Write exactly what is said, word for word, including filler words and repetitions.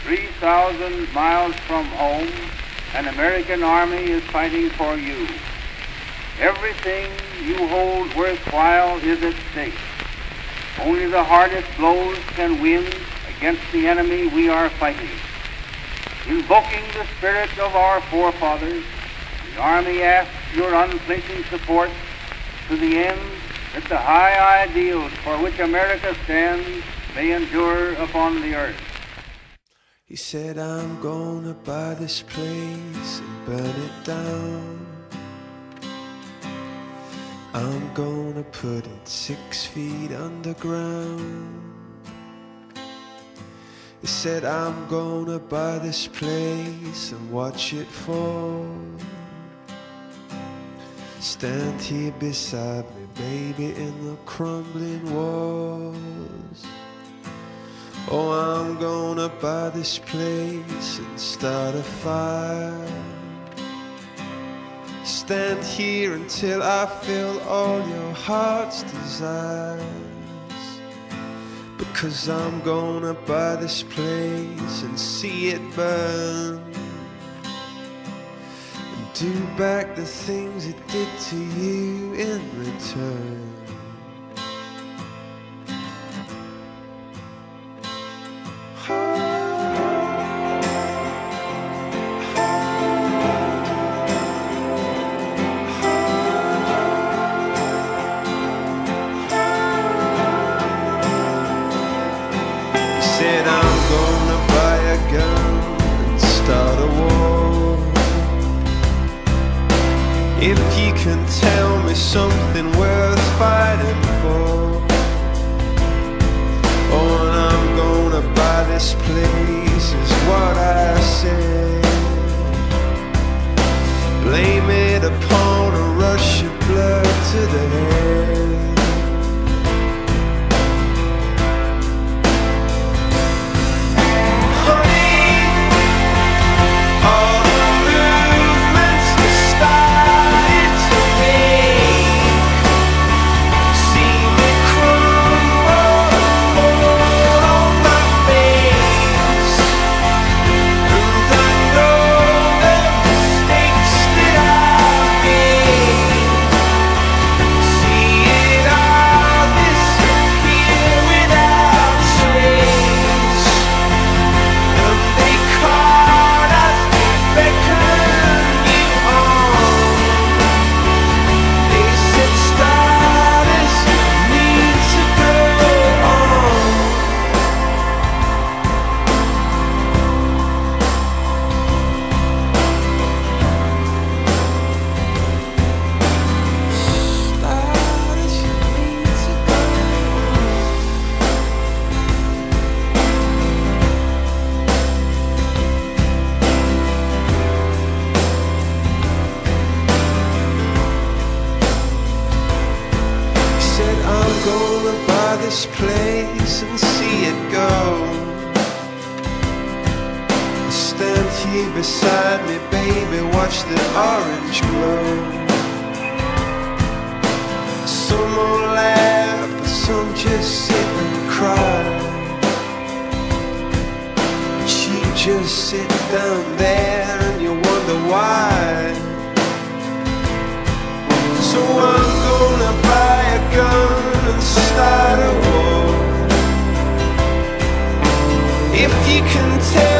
three thousand miles from home, an American army is fighting for you. Everything you hold worthwhile is at stake. Only the hardest blows can win against the enemy we are fighting. Invoking the spirit of our forefathers, the Army asks your unflinching support to the end that the high ideals for which America stands may endure upon the earth. He said, I'm gonna buy this place and burn it down. I'm gonna put it six feet underground. He said, I'm gonna buy this place and watch it fall. Stand here beside me, baby, in the crumbling walls. Oh, I'm gonna buy this place and start a fire. Stand here until I fill all your heart's desires. Because I'm gonna buy this place and see it burn, and do back the things it did to you in return. Said I'm gonna buy a gun and start a war. If you can tell me something worth fighting for. Oh, and I'm gonna buy this place is what I said. Blame it upon a rush of blood to the head. Gonna buy this place and see it go. Stand here beside me, baby, watch the orange glow. Some will laugh, but some just sit and cry. But you just sit down there and you wonder why. So I'm gonna buy a gun and start a war. If you can tell